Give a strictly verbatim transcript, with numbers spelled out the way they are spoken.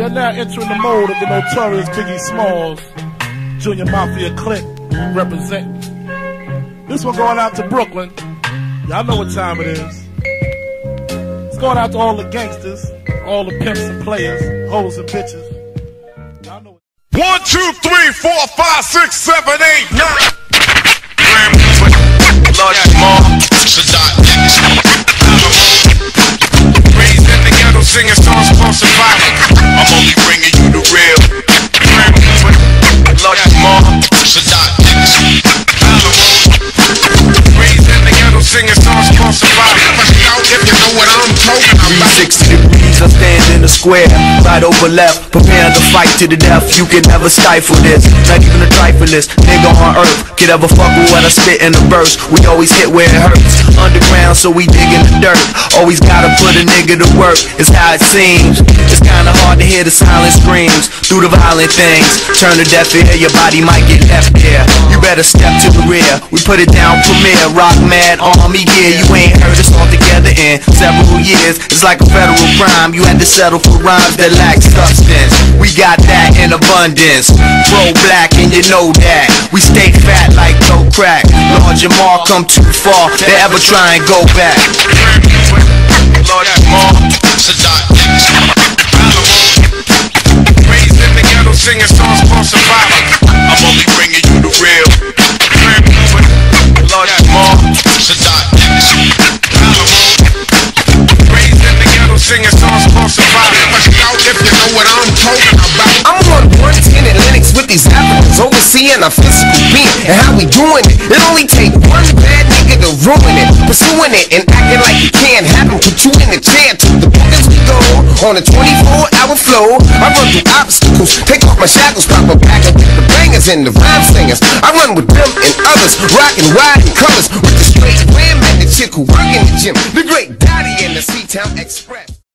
They're now entering the mode of the notorious Biggie Smalls, Junior Mafia Clique, representing. This one going out to Brooklyn. Y'all know what time it is. It's going out to all the gangsters, all the pimps and players, hoes and bitches. Y'all know. One, two, three, four, five, six, seven, eight, nine. Large, small, raised in the ghetto, singing songs for survival. I'm only bringing you the real. Large, small, raised in the ghetto, singing songs for survival. If you know what I'm talking about. three sixty degrees, I stand in the square, right over left, prepare to fight to the death. You can never stifle this, not even a trifleist nigga on earth could ever fuck with when I spit in the verse. We always hit where it hurts, underground, so we dig in the dirt. Always gotta put a nigga to work, it's how it seems. It's kinda hard to hear the silent screams through the violent things. Turn a deaf ear, your body might get left there. You better step to the rear, we put it down premier. Rock mad army gear, you ain't heard us all together in several years. It's like a federal crime, you had to settle for rhymes that lack substance. We got that in abundance, pro-black and you know that. We stay fat like no crack. Lord Jamar come too far, they ever try and go back. Lord Jamar, raised in the ghetto, singing songs for survival. I'm only bringing you the real. Lord Jamar, raised in the ghetto, singing songs for survival. If you know what I'm talking about. I'm on one ten at Linux with these Africans, overseeing our physical being and how we doing it. It only take one bad nigga to ruin it, pursuing it and acting like it can't happen. Put you in the chair to the bookings we go on a twenty-four hour flow. I run through obstacles, take off my shackles, pop a back and get the bangers and the rhyme singers. I run with them and others, rocking wide in colors with the straight ram and the chick who work in the gym, the great Dottie and the C-Town Express.